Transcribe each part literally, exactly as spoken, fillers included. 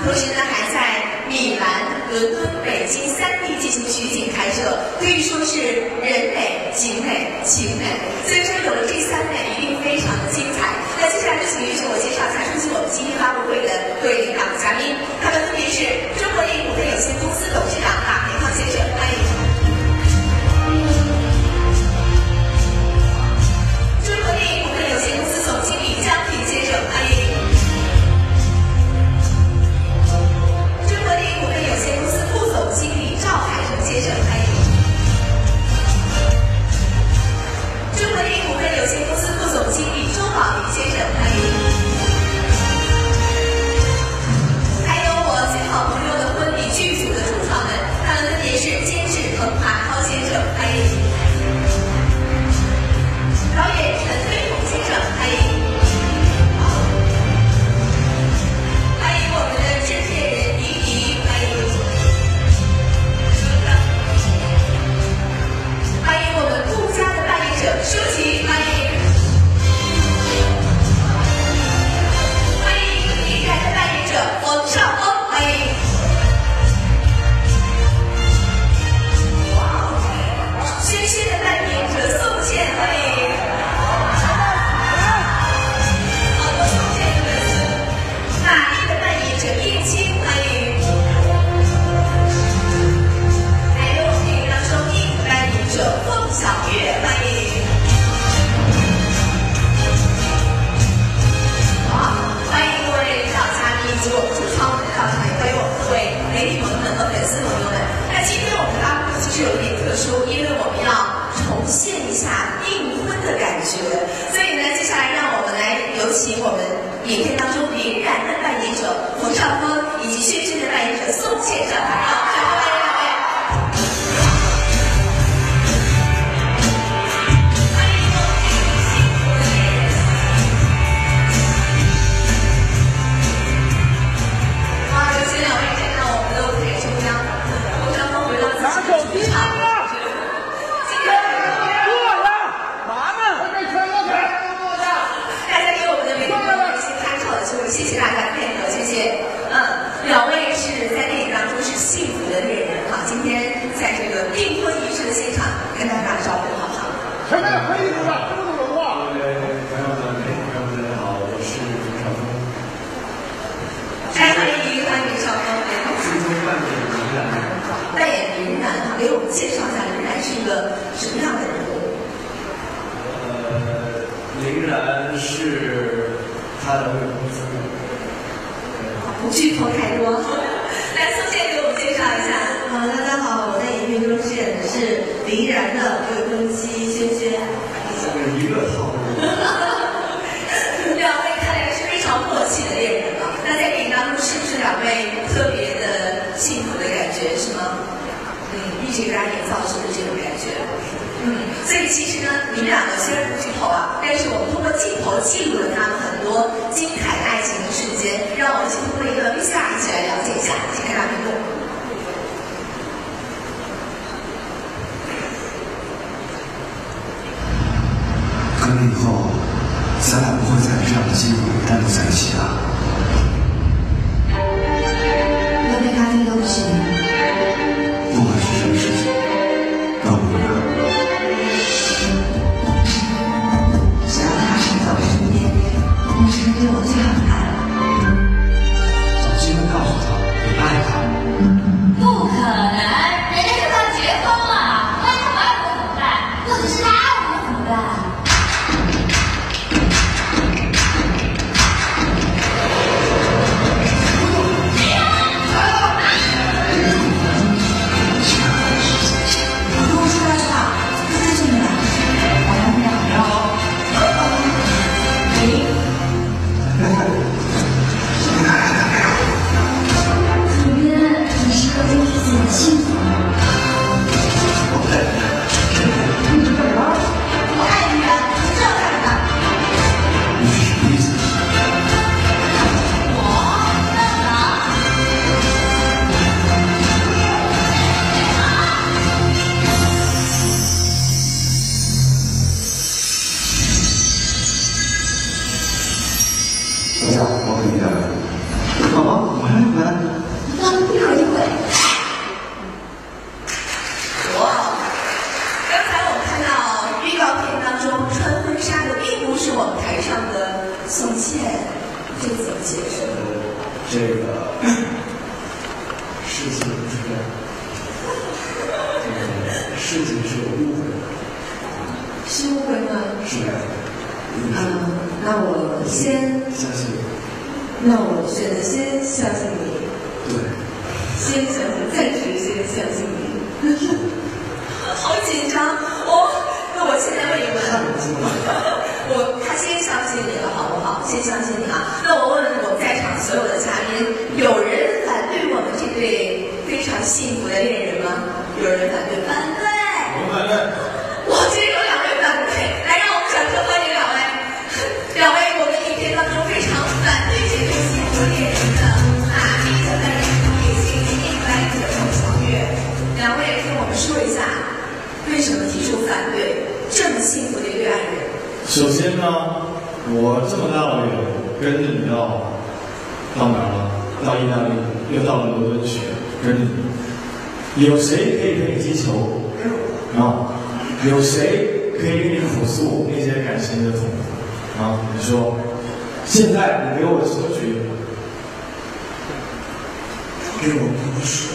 同时呢还在米兰、伦敦、北京三地进行取景拍摄，可以说是人美、景美、情美。所以说有了这三美，一定非常的精彩。那接下来就请允许我介绍一下出席我们今天发布会的各位领导嘉宾，他们分别是中国电影股份有限公司董事长马培康先生，欢迎。中国电影股份有限公司总经理江平先生，欢迎。中国电影股份有限公司副总经理赵海成先生，欢迎。中国电影股份有限公司副总经理周宝林先生，欢迎。还有我最好朋友的婚礼剧组的主创们，他们分别是监制彭华涛先生，欢迎。导演陈飞鸿先生，欢迎。欢迎我们的制片人倪妮，欢迎。欢迎我们顾家的扮演者舒淇，欢迎。欢迎李然的扮演者冯绍峰，欢迎。轩轩的扮演者宋茜，欢迎。好多宋茜的粉丝。玛丽的扮演者叶青，欢迎。还有电影当中英的扮演者凤小岳，欢迎。好，欢迎各位领导嘉宾以及我们主创们的到场，也欢迎我们各位媒体朋友们和粉丝朋友们。那今天我们发布会其实有一点特殊，因为我们要重现一下订婚的感觉，所以呢，接下来让我们来有请我们影片当中林然的扮演者冯绍峰以及轩轩的扮演者宋茜上台啊！掌声欢迎两位！欢迎我们这个幸福的恋人。好，有请两位站到我们的舞台中央，冯绍峰回到自己的主场。谢谢大家的配合，谢谢。嗯，两位是在电影当中是幸福的恋人哈，今天在这个订婚仪式的现场跟大家打招呼，好不好？ 前面黑子的，这么多文化。 各位朋友们、媒体朋友们，大家好，我是冯绍峰。 来，欢迎欢迎绍峰， 最终扮演林然。 扮演林然哈，给我们介绍一下林然是一个什么样的人物？ 呃，林然是他的未婚夫。 不剧透太多，来，宋茜给我们介绍一下。 好，大家好，我在影片中饰演的是林然的未婚妻轩轩。 这个一个套路。 两位看来是非常默契的恋人啊。那在电影当中，是不是两位特别的幸福的感觉，是吗？嗯，一直给大家营造出的这种感觉。嗯，所以其实呢，你们两个虽然不剧透啊，但是我们通过镜头记录了他们很多精彩的爱情的瞬间，让我们一起通过一个 V C R 一起来了解一下，请看大屏幕。 可能以后咱俩不会再有这样的机会单独在一起了。 那杯咖啡都不是你。 不管是什么事情，都不一样。 只要他是在我身边，那是对我最好的爱了。 找机会告诉他，你爱他。 不可能，人家就快结婚了，那他不爱我怎么办？或者是他爱我怎么办？ 我跟你聊聊。 宝宝，回来回来。 那一会儿一会儿。 哇！刚才我们看到预告片当中穿婚纱的并不是我们台上的宋茜，这个怎么解释？ 这个事情是这样，这个事情是有误会的。 是误会吗？ 是的。 嗯，那我先相信。 那我选择先相信你。 对。 先相信，暂时先相信你。好紧张哦！那我现在问一问，我他先相信你了，好不好？先相信你啊！那我问问我们在场所有的嘉宾，有人反对我们这对非常幸福的恋人吗？有人反对？反对！ 我反对。 哇，今天有两位反对，来，让我们掌声欢迎两位，两位我们影片当中非常反对这对幸福恋人的啊，第一个反对女性另外一个宋小月，两位跟我们说一下，为什么提出反对这么幸福的一对爱人？ 首先呢，我这么大老远跟着你到到哪儿了？到意大利，又到了伦敦去，跟着你，有谁可以陪你踢球？啊？有谁可以跟你口诉那些感情的痛苦？啊？你说，现在你给我什么局？给我补水。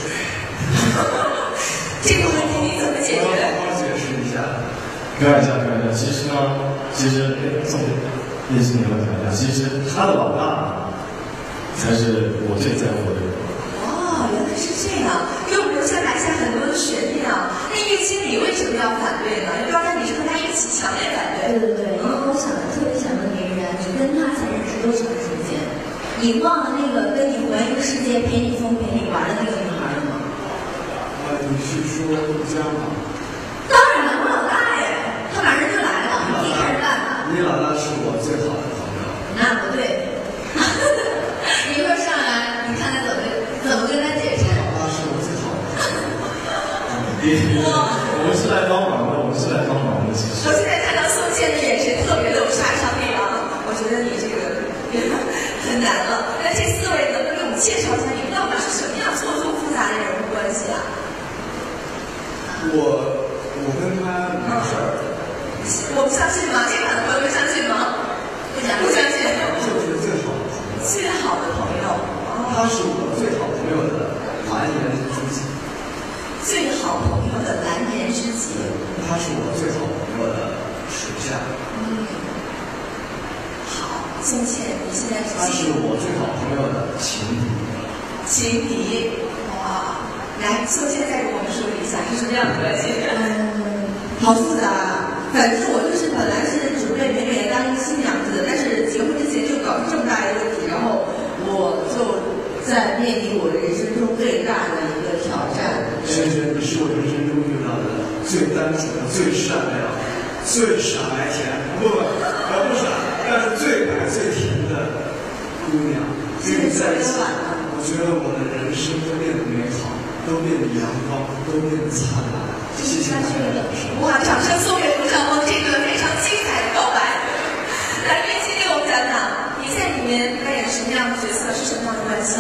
这个问题你怎么解决？ 我要好好解释一下。开玩笑，开玩笑。其实呢，其实重点也是你要讲一下，其实他的老大才是我最在乎的人。 哦，原来是这样，给我们留下埋下很多的悬念啊。那叶经理为什么要反对呢？因为刚才你是和他一起强烈反对。 对对对，因为我想特别想问别人，你跟他才认识多长时间？你忘了那个跟你环游世界、陪你疯、陪你玩的那个女孩了吗？ 啊，你是说家吗？ 当然了，我老大耶，他马上就来了，你自己开始办吧。 你老大是我最好的朋友。 那不对，你一会儿上来，你看看怎么怎么跟他解释。 老大是我最好的朋友。我们是来帮忙的，我们是来帮忙的。其实。 我现在看到宋茜的眼神特别的有杀伤力啊！我觉得你这个很难了。那这四位能不能给我们介绍一下，你们到底是什么样错综复杂的人物关系啊？ 我我跟他没事儿。 我们相信吗？这款的朋友们相信吗？不相不相信。 就是最好的朋友。 最好的朋友。 他是我最好朋友的蓝颜知己。 最好朋友的蓝颜知己。 他是我最好朋友的属下。 嗯。好，宋茜，你现在是？ 他是我最好朋友的情敌。 情敌，哇！来，宋茜再给我们说一下是什么样的关系？ 嗯，好复杂啊。反正我就是本来是准备美美的当一个新娘子的，但是结婚之前就搞出这么大一个问题，然后我就在面临我人生中最大的一个挑战。 萱萱，你是我人生中遇到的最单纯、最善良、最傻白甜，不不，呃不傻，但是最白最甜的姑娘。跟你在一起，我觉得我的人生都变得美好，都变得阳光，都变得灿烂。谢谢大家。 哇，掌声送给卢晓峰这个非常精彩的告白。来，叶青给我们讲讲，你在里面扮演什么样的角色，是什么样的关系？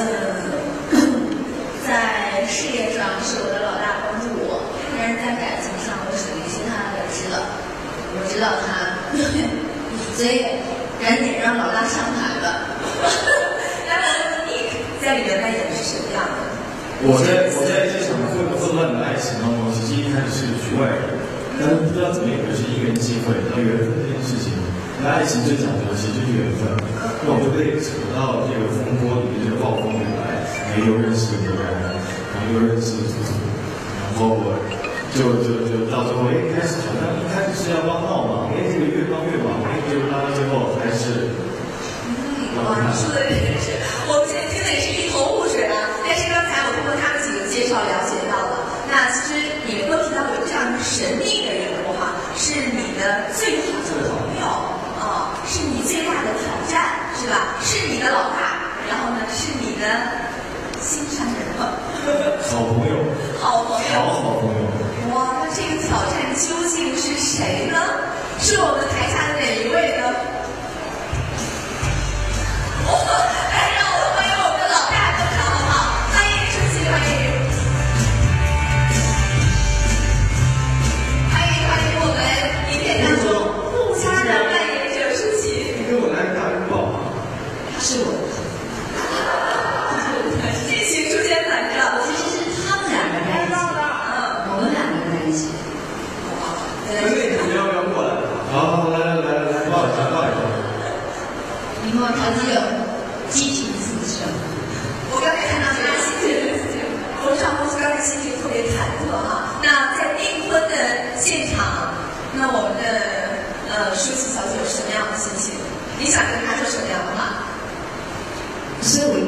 在事业上是我的老大帮助我，但是在感情上我属于其他的知道，我知道他，所以赶紧让老大上台了。 来，我问你，在里面扮演的是什么样的？ 我在我在这场混混乱的爱情当中，其实一开始是个局外人，但是不知道怎么有的是因缘际会，那缘分这件事情，那爱情最讲究的其实就是缘分。那我就被扯到这个风波里面，这个暴风雨来，然后又认识了刘然然，然后又认识了楚楚，然后我就就就到最后，哎，开始好像一开始是要帮闹忙，哎，这个越帮越忙，哎，就拉到最后还是。 哇，你说的真是，我们现在听的也是一头雾水啊。但是刚才我通过他们几个介绍了解到了，那其实你们都提到有这样一个神秘的人物哈，是你的最好的朋友啊，是你最大的挑战是吧？是你的老大，然后呢是你的心上人了。 好朋友， 好朋友， 好好朋友。 哇，那这个挑战究竟是谁呢？是我们台下的哪一位呢？来，让我们欢迎我们的老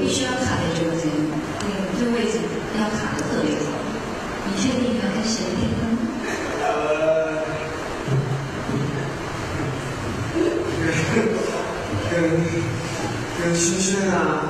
必须要卡在中间，嗯，这位置要卡得特别好。你确定要跟谁订婚？ 呃，跟跟跟轩轩啊。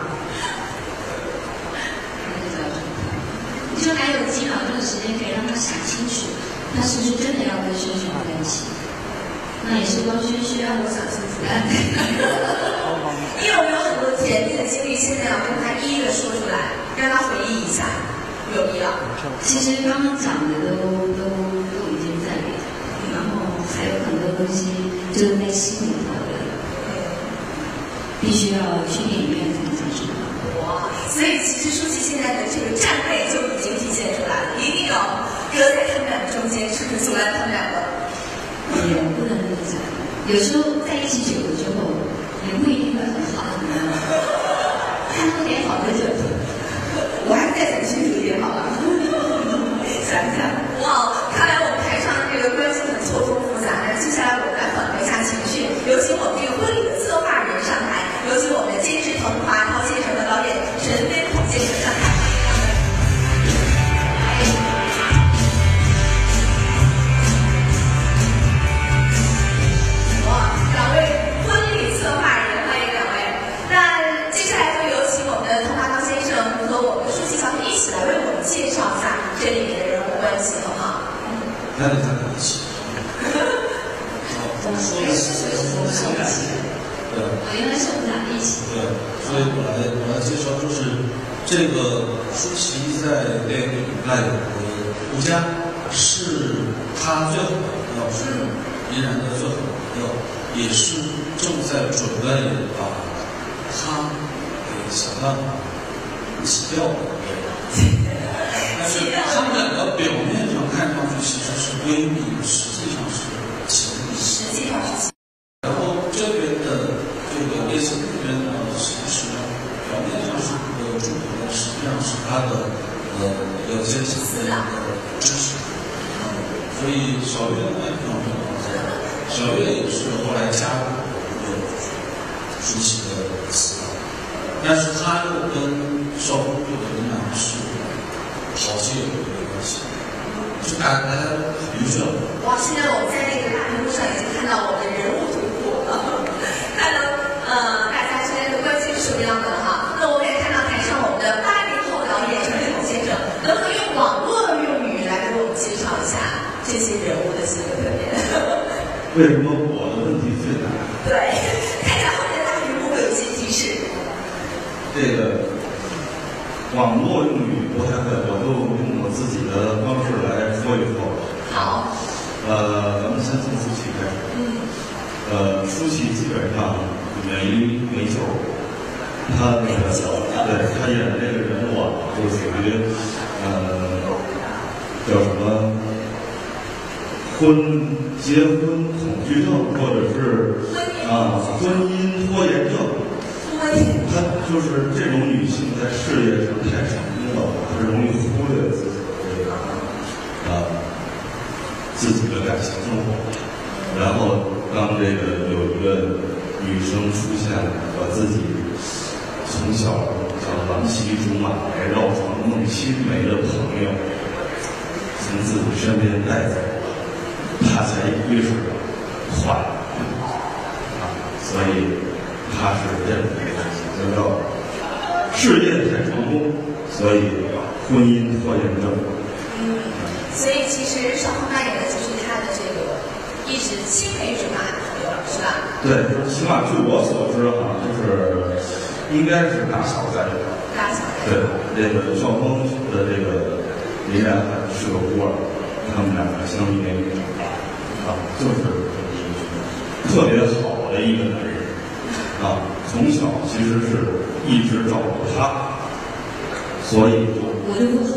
你说还有几秒钟的时间可以让他想清楚，他是不是真的要跟轩轩在一起？那也是帮轩轩让我想清楚。 你有没有很多甜蜜的经历？现在要跟他一一的说出来，让他回忆一下，有必要。 其实刚刚讲的都都都已经在里头，然后还有很多东西就是内心里头的，必须要去电影院才能知道。 哇！所以其实舒淇现在的这个站位就已经体现出来了，一定要搁在他们两个中间，是不是阻拦他们两个？ 也不能这么讲，有时候在一起久了之后，也不一定会很好，怎么样？看多点好的就， 我还是再讲清楚一点好了。 想一想，哇！看来我们台上的这个关系很错综复杂。那接下来我们来缓和一下情绪，有请我们这个婚礼的策划人上台，有请我们的监制滕华涛先生和导演陈飞虎先生上台。介绍一下这里面的人物关系，好不好？ 那得在一起。 我说的是我们俩一起。 对。 原来是我们俩一起。 对，所以我来我来介绍，就是这个舒淇在电影里扮演的吴佳，是她最好的朋友，是依然的最好的朋友，也是正在准备把她给想办法洗掉的一个人。但是他们两个表面上看上去其实是闺蜜，实际上是情侣。 实际上是。 然后这边的这个叶青这边呢，其实表面上是呃祝福的，实际上是他的呃要坚持的一个支持。所以小月呢，很重要。小月也是后来加入这个舒淇的思想，但是他又跟邵峰这个仍然是好基友的一个关系，就大大家很优秀。 哇！现在我们在那个大屏幕上已经看到我们的人物图谱了，看到呃大家之间的关系是什么样的了哈。那我们也看到台上我们的八零后导演陈飞虎先生，能不能用网络用语来给我们介绍一下这些人物的性格特点？ 为什么我的问题最大？ 对，看一下后面的大屏幕会有一些提示。 这个网络用语不太会，我就用我自己的方式来说一说。 好。 呃，咱们先从舒淇开始。 嗯。 呃，舒淇基本上没没救。他那个，对他演的这个人物啊，就属于呃叫什么婚结婚恐惧症，或者是啊婚姻拖延症。她就是这种女性在事业上太成功了，她容易忽略自己的这个呃自己的感情生活。然后当这个有一个女生出现了，把自己从小像郎骑竹马来绕床弄青梅的朋友从自己身边带走，她才意识到坏了啊，所以她是认为叫做事业太成功，所以婚姻拖延症。 嗯，所以其实邵峰扮演的就是他的这个一直青梅竹马的朋友，是吧？ 对，就是起码据我所知哈，就是应该是大小在这个。 大小在对，这个邵峰的这个林然还是个孤儿，他们两个相依为命长大，啊，就是特别好的一个男人。啊，从小其实是一直照顾他，所以就我就不好。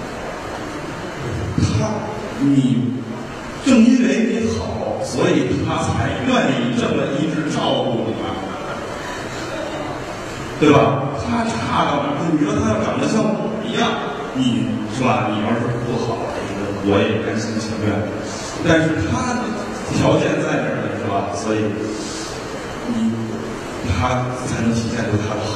他，你正因为你好，所以他才愿意这么一直照顾你嘛，对吧？他差到哪？你说他要长得像我一样，你是吧？你要是不好，我也甘心情愿。但是他的条件在这儿呢，是吧？所以你。他才能体现出他的好，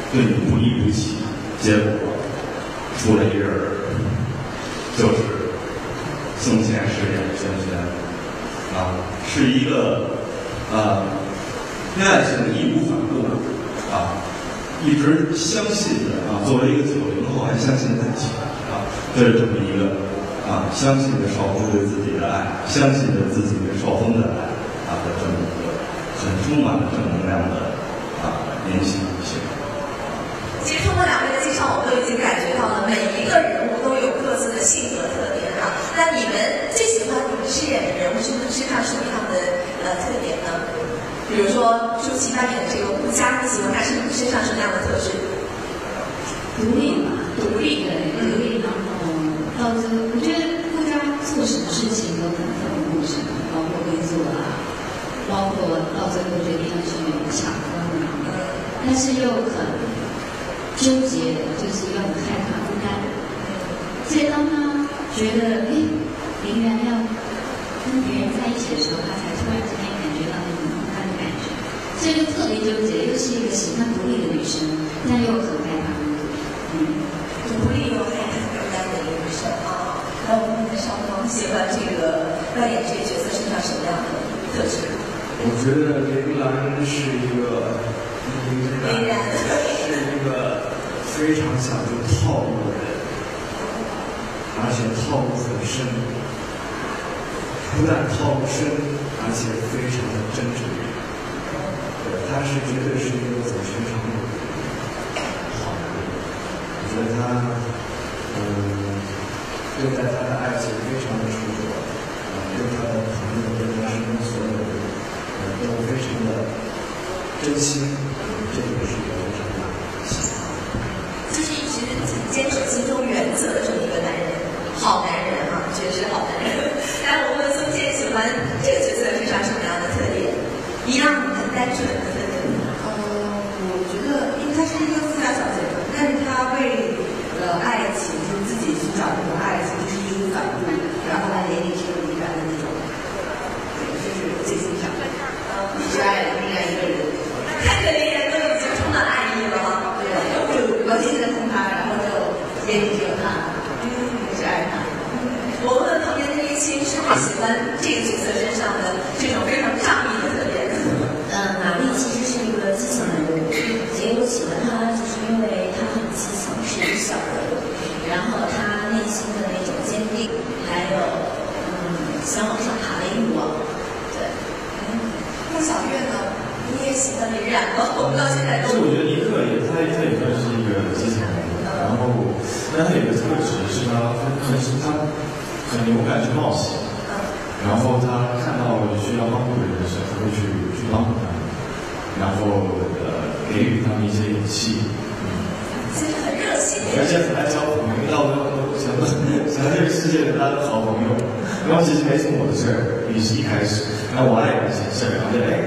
对你不离不弃，结果出了一人，就是宋茜饰演的轩轩，啊，是一个呃恋爱性的义无反顾啊，一直相信的啊，作为一个九零后还相信自己啊，这是这么一个啊，相信着邵峰对自己的爱，相信着自己对邵峰的爱啊的这么一个很充满了正能量的啊年轻女性。 其实通过两位的介绍，我们都已经感觉到了每一个人物都有各自的性格特点哈。那你们最喜欢你们饰演的人物身身上什么样的呃特点呢？比如说舒淇扮演的这个顾佳，你喜欢她身身上什么样的特质？ 独立吧， 独立， 对，独立。然后到这个，我觉得顾佳做什么事情都很奋不顾身，包括工作啊，包括到最后决定要去抢婚啊，但是又很纠结的，就是又很害怕孤单。所以当他觉得哎，林然要跟别人在一起的时候，他才突然之间感觉到那种孤单的感觉，所以就特别纠结，又是一个喜欢独立的女生，但又很害怕孤独。嗯， 独立又害怕孤单的一个女生啊。那我们的邵峰喜欢这个扮演这个角色身上什么样的特质？ 我觉得林兰是一个林兰是一个非常讲究套路的人，而且套路很深，不但套路深，而且非常的真诚。对，他是绝对是一个走寻常路的好人。我觉得他，嗯，对待他的爱情非常的执着，啊，对他的朋友，对他身边所有人，呃，都非常的真心，这个是一个非常大的喜欢。 就是一直坚持心中原则的这么一个男人，好男人啊，确实是好男人。来，我问宋茜喜欢这个角色身上什么样的特点？一样很单纯的特点。 呃，我觉得，因为她是一个富家小姐，但是她为了爱情，就是自己寻找这种爱情，就是义无反顾，然后来眼里只有林然的那种，对，这是我最欣赏的。你只爱另外一个人， 看着林然都已经充满爱意了哈。 对，就完全认同他，然后就眼里只有他，嗯，是爱他。 我问问旁边的叶青，是不是喜欢这个角色身上的这种非常仗义的特点？ 嗯，玛丽其实是一个基层人物，也有喜欢她，就是因为她很基层，是一个小人物，然后她内心的那种坚定，还有嗯想往上爬的欲望。对， 嗯，穆小月呢？你也喜欢林然吗？我们到现在都。 其实我觉得尼克也，他他也算是一个基层人物，然后，但他有个特质是他很很他很勇敢去冒险，然后他看到需要帮助的人的时候，他会去去帮助他们，然后呃给予他们一些勇气。 其实很热心， 而且很爱交朋友，到最后想想这个世界的大家都好朋友。然后其实没从我的这儿，也是一开始，然后我爱有一些事儿，然后就哎，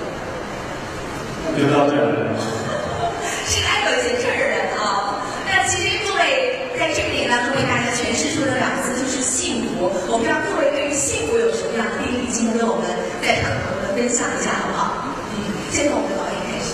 就到这儿了。 是个爱有钱事儿的人啊。那其实各位在这个电影当中为大家诠释出的两个字就是幸福。我不知道各位对于幸福有什么样的定义，今天跟我们在场的朋友们分享一下好不好？嗯，先从我们的导演开始。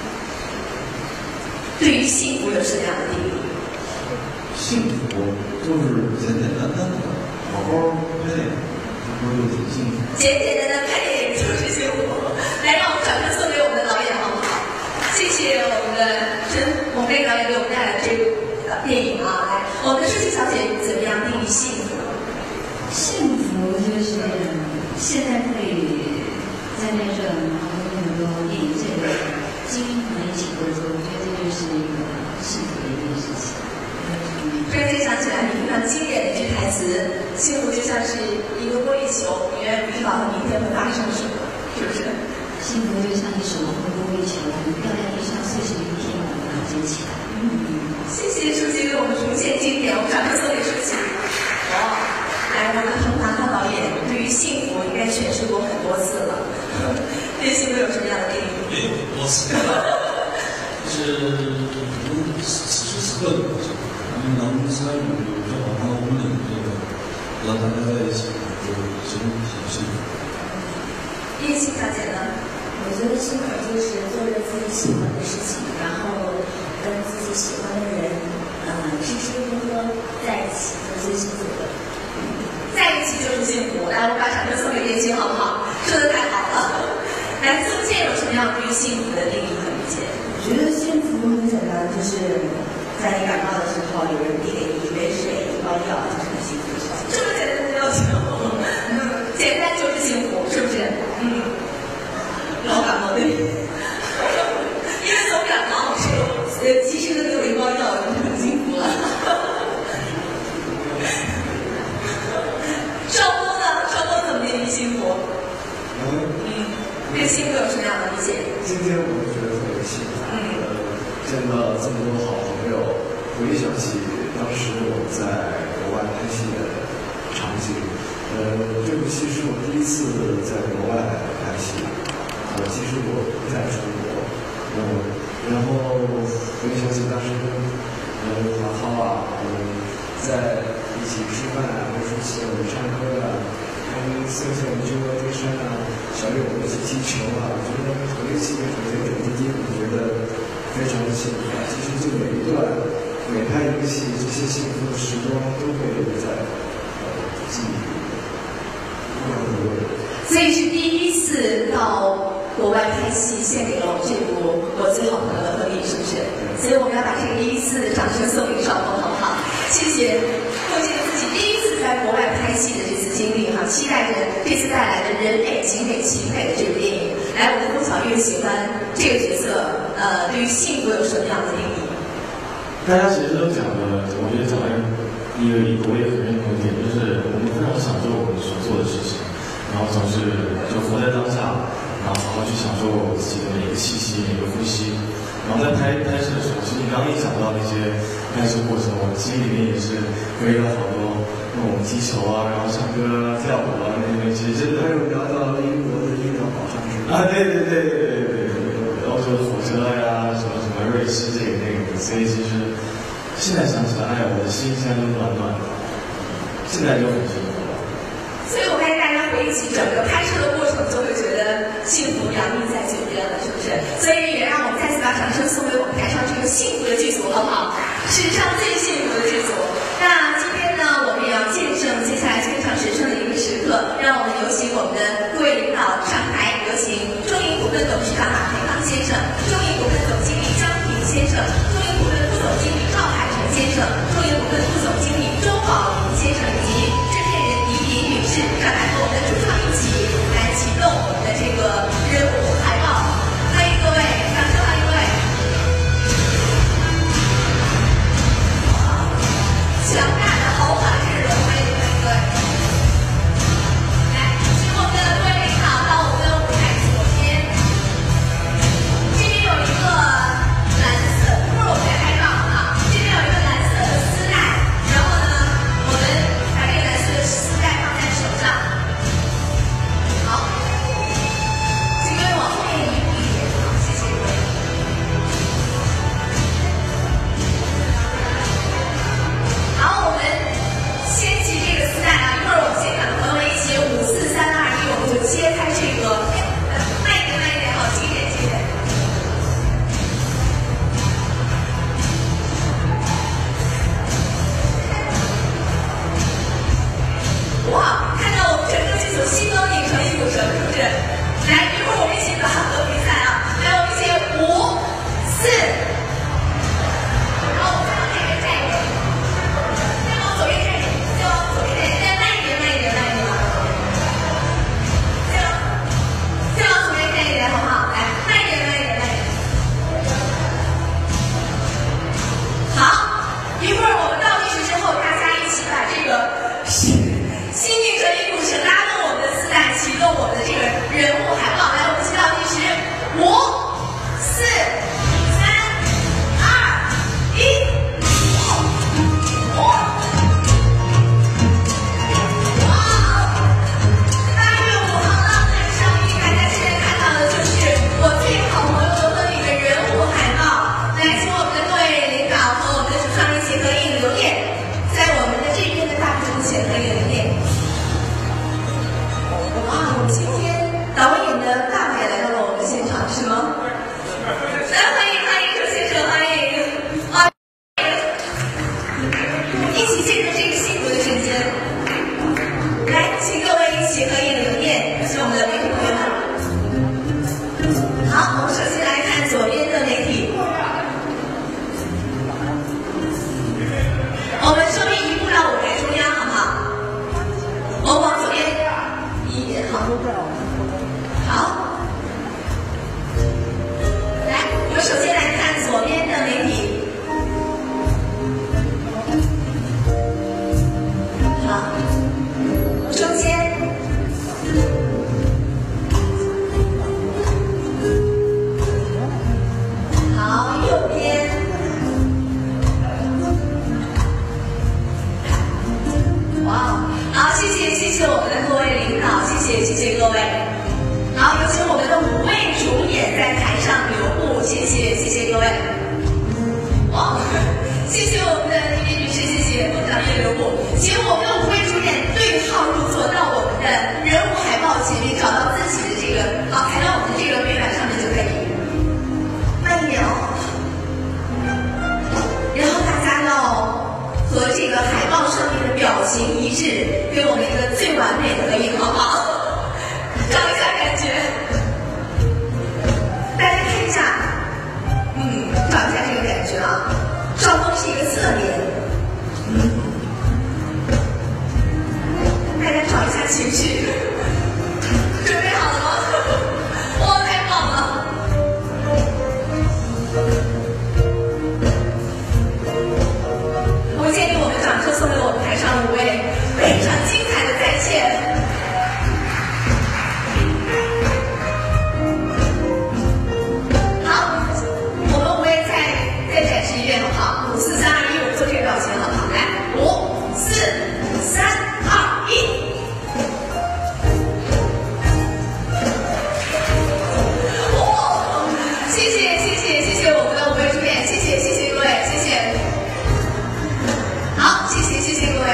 对于幸福有什么样的定义？ 幸福就是简简单单的，好好拍电影，这不就挺幸福？ 简简单单拍电影就是幸福。来，让我们掌声送给我们的导演好不好？谢谢我们的陈某妹导演给我们带来的这个电影啊！来，我们的舒淇小姐怎么样定义幸福？ 幸福就是现在可以在那这，然后有很多电影这个精英们一起合作，我觉得这就是一个幸福的一件事情。 突然间想起来非常经典的一句台词：“幸福就像是一个玻璃球，你永远不知道它明天会发生什么，是不是？” 幸福就像一手空玻璃球，掉在地上碎成一片，把它捡起来。嗯， 谢谢舒淇为我们重现经典，我们掌声送给舒淇。哇，来，我们的彭达涛导演对于幸福应该诠释过很多次了。对幸福有什么样的定义？ 也有很多次，就是我们此时此刻的过程，我们能参与，就好像我们两个和大家在一起，就已经很幸福。 叶青小姐呢？ 我觉得幸福就是做着自己喜欢的事情，然后跟自己喜欢的人，呃，吃吃喝喝在一起是最幸福的。 在一起就是幸福。来，我把掌声送给叶青，好不好？说的太好了。来，宗健有什么样对于幸福的定义和理解？ 我觉得幸福很简单，就是在你感冒的时候，有人递给你一杯水、一包药，就是很幸福的事情。 这么简单的要求，嗯，简单就是幸福，是不是？嗯。老感冒对，因为总感冒是，呃，及时的给我一包药，就很幸福了。赵波呢？赵波怎么定义幸福？嗯，对幸福有什么样的理解？ 今天我觉得特别幸福，嗯，见到这么多好朋友，回想起当时我在国外拍戏的场景，呃，这部戏是我第一次在国外拍戏，呃，其实我不在中国，呃，然后回想起当时跟呃马涛啊，我们在一起吃饭啊，或者说我们唱歌啊。跟孙秀文去过登山啊，小雨我们去踢球啊，我觉得回忆起这种点点滴滴，我觉得非常的幸福啊。其实就每一段每拍一个戏，这些幸福的时光都会留在呃记忆里，不能回味。 所以是第一次到国外拍戏，献给了我这部我最好朋友的婚礼，是不是？所以我们要把这个第一次的掌声送给少峰，好不好？谢谢，奉献自己第一次在国外拍戏的这次经历哈，期待着这次带来的人美景美齐配的这部电影。来，我们龚小月喜欢这个角色，呃，对于幸福有什么样的定义？ 大家其实都讲的，我觉得讲的一个一个我也很认同一点，就是我们非常享受我们所做的事情，然后总是就活在当下，然后好好去享受自己的每一个气息、每一个呼吸。然后在拍拍摄的时候，其实你刚刚一讲到那些拍摄过程，我心里面也是回忆了好多，那我们踢球啊，然后唱歌啊、跳舞啊那些，其实真的还有聊到英国的医疗保障是吧？ 啊，对对对对对对，欧洲的火车呀，什么什么瑞士这个那个，所以其实现在想起来，哎呀，我的心现在都暖暖的，现在就很幸福了。 所以我带大家回忆起整个拍摄的过程，就会觉得幸福洋溢在嘴边了，是不是？所以也让我们再次把掌声送给我们台上这个幸福的剧组，好不好？史上最幸福的剧组。那今天呢，我们也要见证接下来非常神圣的一个时刻，让我们有请我们的各位领导上台，有请中银股份董事长马培康先生、中银股份总经理张平先生、中银股份副总经理赵海成先生、中银股份副总经理周宝林先生以及制片人倪萍女士上来和我们的主创一起来启动我们的这个人物海报。欢迎各位，掌声欢迎各位。 谢谢谢各位。好，有请我们的五位主演在台上留步，谢谢谢谢各位。哇，谢谢我们的李丽女士，谢谢部长也留步，请我们的五位主演对号入座，到我们的人物海报前面，找到自己的这个，好，抬到我们的这个背板上面就可以。慢一点哦。然后大家要和这个海报上面的表情一致，给我们一个最完美的合影，好不好？找一下感觉，大家看一下，嗯，找一下这个感觉啊。赵峰是一个侧脸，嗯，大家找一下情绪，准备好了吗？哇，太棒了！我建议我们掌声送给我们台上五位非常精彩的再现。五四三二一，我们做这个表情好不好？来，五四三二一。哇，谢谢谢谢谢谢我们的五位主演，谢谢谢谢各位，谢谢。好，谢谢谢谢各位。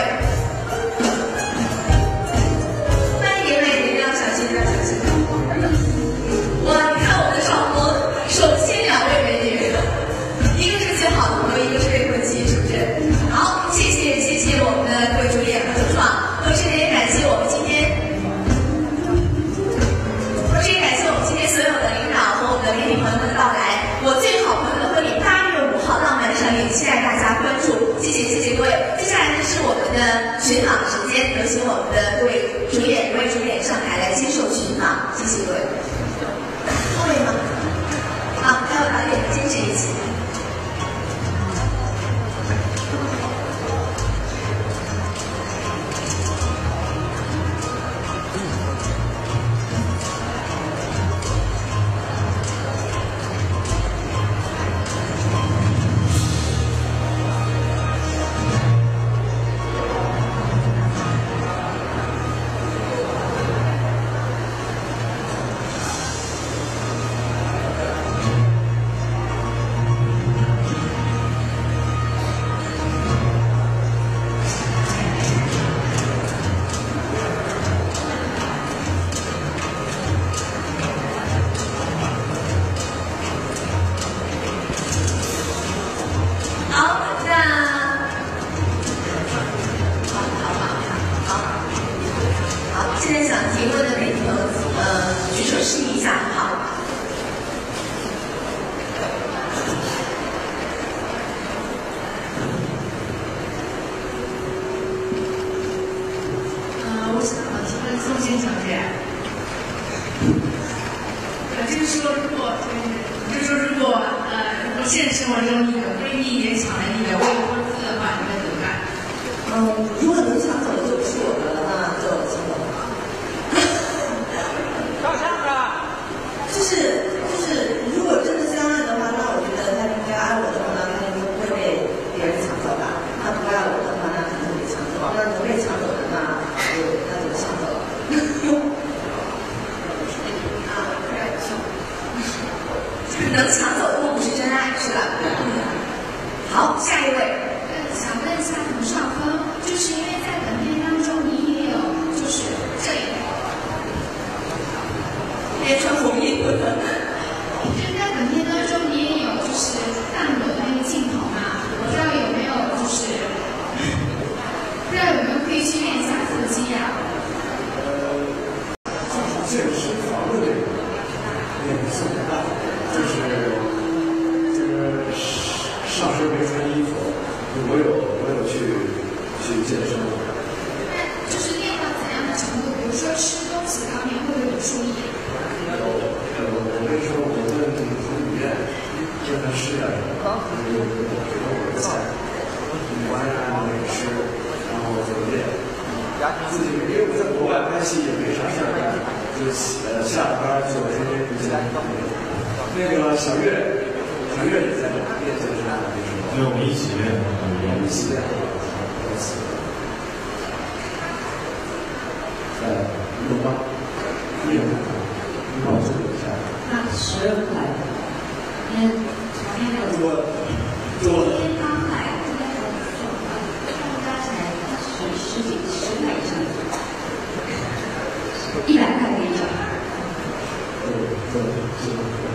慢一点慢一点，要小心要小心。哇，你看我们的少峰，首先两位美女。一个是最好的朋友，一个是未婚妻，是不是？好，谢谢谢谢我们的各位主演和主创，同时也感谢我们今天，同时也感谢我们今天所有的领导和我们的媒体朋友们的到来。我最好朋友的婚礼八月五号浪漫上映，期待大家关注。谢谢谢谢各位。接下来呢是我们的群访时间，有请我们的各位主演、各位主演上台来接受群访。谢谢各位。后面吗？好，还有导演坚持一起。 厉害啊！你保证一下。 那十二块，因为昨天有多多今天刚来，今天我就大概才十十几十块以上，一百块可以找。 对对对。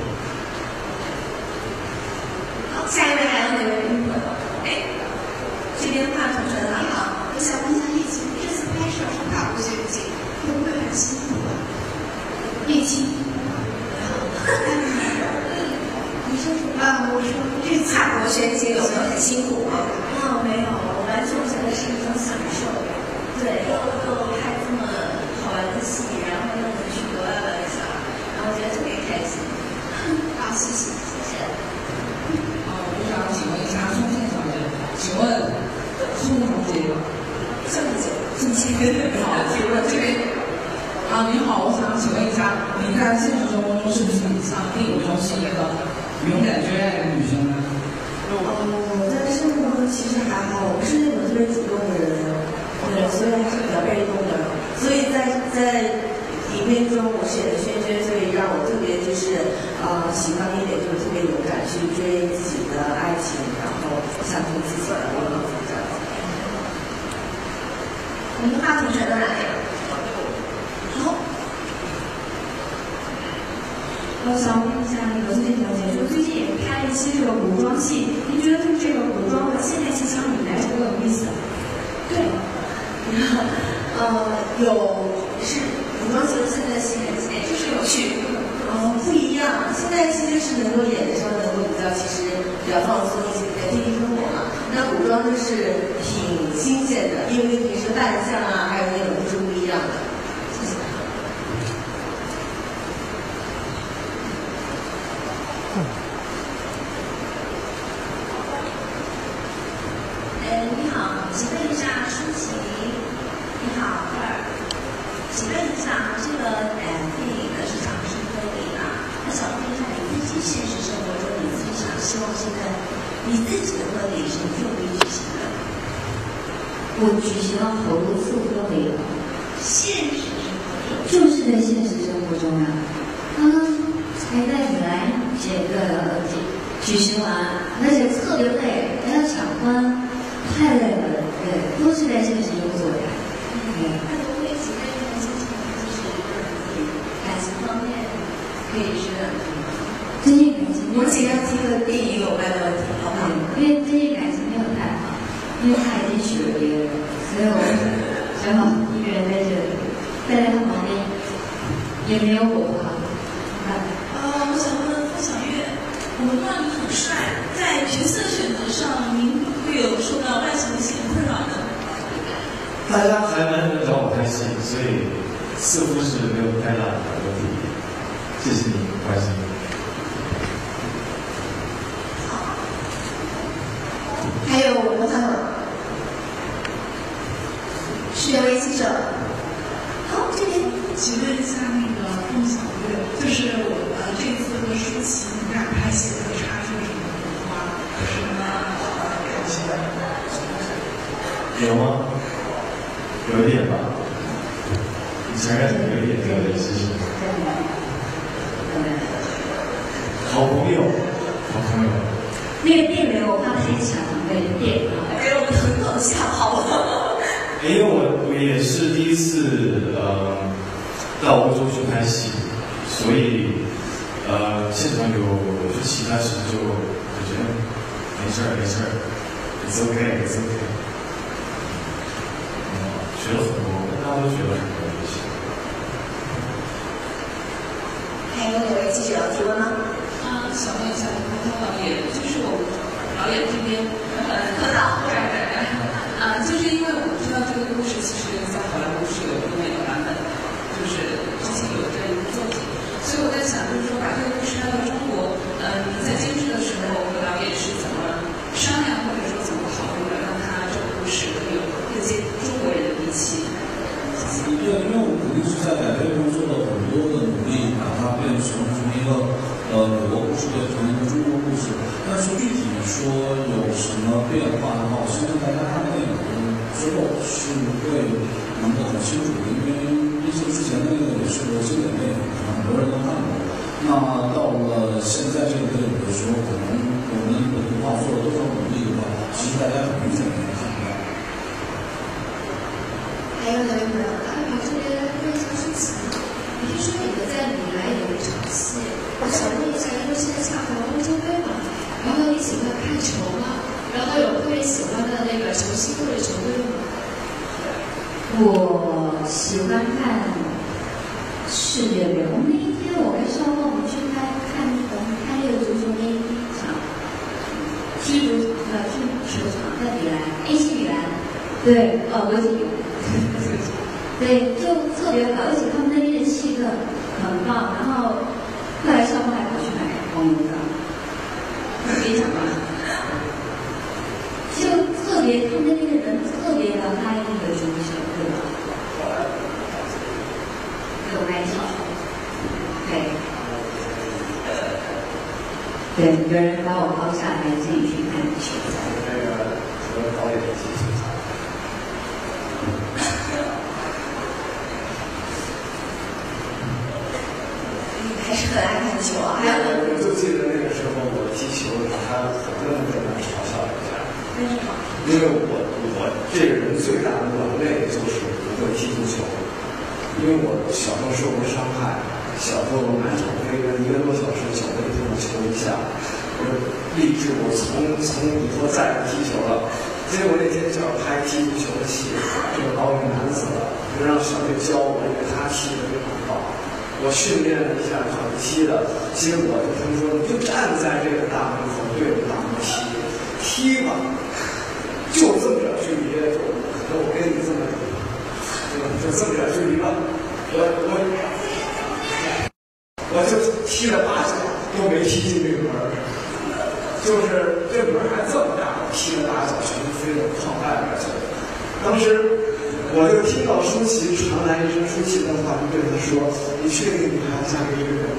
好，下一位还有哪位朋友？哎，这边话筒说的很好。 我想问一下叶青，这次拍摄是法国取景，会不会很辛苦啊？叶青，你说什么？啊，我说这次法国学姐有没有很辛苦啊？ 哦，没有，我完全觉得是一种享受。对，又又拍这么好玩的戏，然后又能去国外玩一下，然后我觉得特别开心。 好，谢谢， 谢谢。 啊，我想请问一下宋茜小姐，请问宋同学， 郑姐，郑姐， 好，这边啊，你好，我想请问一下，你在现实生活中是不是像电影中饰演的勇敢追爱的女生呢？ 嗯，我在生活中其实还好，我不是那种特别主动的人，对，所以还是比较被动的。所以在在影片中，我是演的轩轩，所以让我特别就是呃喜欢一点，就是特别勇敢去追自己的爱情，然后相信自己的我们这样子。 我们话筒传到哪里？好。 我想问一下那个宋茜小姐，就最近也拍了一些这个古装戏，您觉得就是这个古装和现代戏相比来说有意思？ 对，呃，有是古装戏和现代戏很简，就是有趣， 嗯，不一样。现代戏就是能够演的时候能够比较，其实比较放松一些，比较贴近生活嘛。那古装就是挺新鲜的，因为平时扮相啊，还有那种就是不一样的。谢谢。 呃，你好，请问一下舒淇。你好，这儿。请问一下，这个呃电影呢是讲是推理嘛？那想问一下你自己现实生活中，你自己想希望现在你自己的婚礼什么时候会举行的？ 我举行了好多次婚礼了， 现实生活中就是在现实生活中啊，刚刚才在米兰这个举行完，而且特别累，还要抢婚，太累了，对，都是在现实中做的。 那我会请问一下，就是就是感情方面可以说两句吗？ 最近感情， 我请要听和电影有关的问题，好不好？ 因为最近感情没有太好，因为他已经娶了别人，所以我只好一个人在这里，待在他旁边也没有我不好。 呃，我想问付小月，我们看到你很帅，在角色选择上，您会有受到外形的性困扰呢？ 大家还蛮能找我拍戏，所以似乎是没有太大的问题。谢谢你关心。 还有我们看吗？是两位记者。好，这边。 请问一下那个凤小月，就是我呃这次和舒淇你们俩拍戏会擦出什么火花？有什么呃感觉？ 有吗？有一点吧。你承认有一点这个事情。好朋友，好朋友。 那个电流我刚才想那个电流， 给我们很好吓跑了。 因为我我也是第一次呃到欧洲去拍戏，所以呃现场有有些其他时就感觉没事儿没事儿 ，it's okay it's okay。嗯，学了很多，大家都学了很多东西。 还有哪位记者要提问吗？ 啊，想问一下柯涛导演，就是我们导演这边，呃， 柯导，对对对， 啊，就是因为我们知道这个故事其实在好莱坞是有另外一个版本，就是之前有这一部作品，所以我在想，就是说把这个故事带到中国，呃，你在监制的时候和导演是怎么商量，或者说怎么考虑的，让他这个故事更有更接中国人的鼻息？ 对，因为我们肯定是在改编中做了很多的努力，把它变成从一个呃美国故事变成一个中国故事。但是具体说有什么变化的话，我相信大家看电影之后是会能够很清楚的，因为毕竟之前的那个也是是个经典电影，很多人都看过。那到了现在这个电影的时候，可能我们本土化做了多少努力的话，其实大家很明显的能看出来。 还有哪位朋友？啊，我这边问一下舒淇，你听说你们在米兰有一场戏，我想问一下，因为现在恰逢欧洲杯嘛，然后你喜欢看球吗？然后有特别喜欢的那个球星或者球队吗？ 我喜欢看世界杯。我们那一天我跟少旺我们去看看我们看那个足球那一场，踢足呃踢球场在米兰 ，A C 米兰，对，呃，国际米兰。对，就特别好，而且他们那边的气氛很棒。然后后来少峰还跑去买黄牛票，非常棒。就特别，他们那边的人特别的爱那个足球，对吧？有爱踢球，对。对，有人把我抛下来，自己去看球赛。 那个和导演一起去看。 还是很爱看球啊！还有我就记得那个时候我踢球，他很多人在那嘲笑一下。 为什么？ 因为我我这个人最大的软肋就是不会踢足球，因为我小时候受过伤害，小时候满场飞奔一个多小时，脚被碰到球一下，我就立志我从从以后再不踢球了。结果那天就要拍踢足球的戏，这个导演难死了，就让小队教我，因为他踢的非常棒。我训练了一下怎么踢的，结果就他们说你就站在这个大门口对着大门踢，踢吧，就这么点距离，就可能我跟你这么，就就这么点距离吧，我我我就踢了八脚都没踢进这个门，就是这门还这么大，我踢了八脚全都飞到靠外边去了，当时。我就听到舒淇传来一声舒淇的话，就对他说：“你确定你还要嫁给一个人吗？”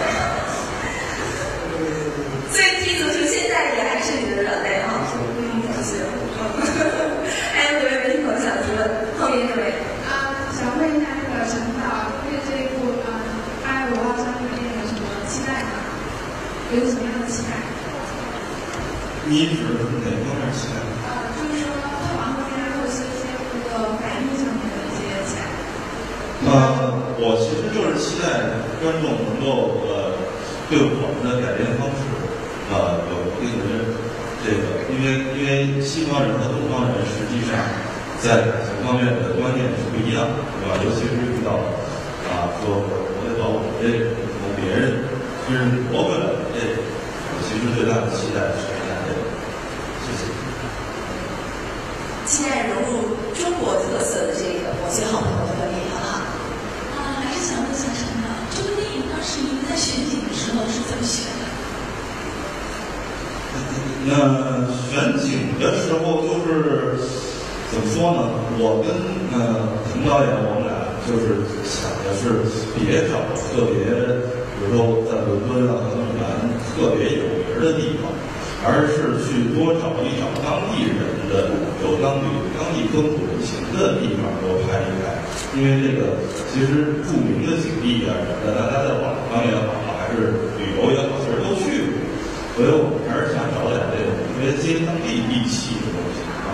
所以踢足球现在也还是你的软肋哈。嗯，谢谢。还有哪位媒体朋友想提问？后面这位。 啊，想问一下那个陈导，对这一部啊《八月五号上映的电影有什么期待吗？有什么样的期待？ 你指的是哪方面期待？ 呃，就是说票房方面，或者是一些这个改编上面的一些期待。 呃，我其实就是期待观众能够呃对我们的改编方式呃有一定的认可。这个，因为因为西方人和东方人实际上在感情方面的观念是不一样的，对吧？尤其是遇到啊说我得把我们这个从别人就是夺回来的这个，我其实最大的期待是看这个。谢谢。 期待融入中国特色的这个我最好朋友的观点，好不好？ 啊，还是想问一下陈导，这个电影当时你们在选景的时候是怎么选的？ 那选景的时候就是怎么说呢？我跟呃陈导演，我们俩就是想的是别找特别，比如说在伦敦啊和米兰特别有名的地方，而是去多找一找当地人的有当地当地风土人情的地方多拍一拍。因为这个其实著名的景地啊什么的，大家在网上也好，还是旅游也好，其实都去过。所以我们还是想找点这种特别接当地地气的东西啊。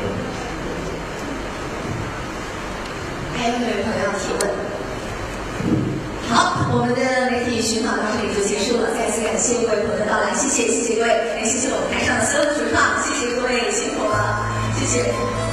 还有哪位朋友要提问？好，我们的媒体巡访到这里就结束了，再次感谢各位朋友的到来，谢谢谢谢各位，也谢谢我们台上的所有的主创，谢谢各位辛苦了，谢谢。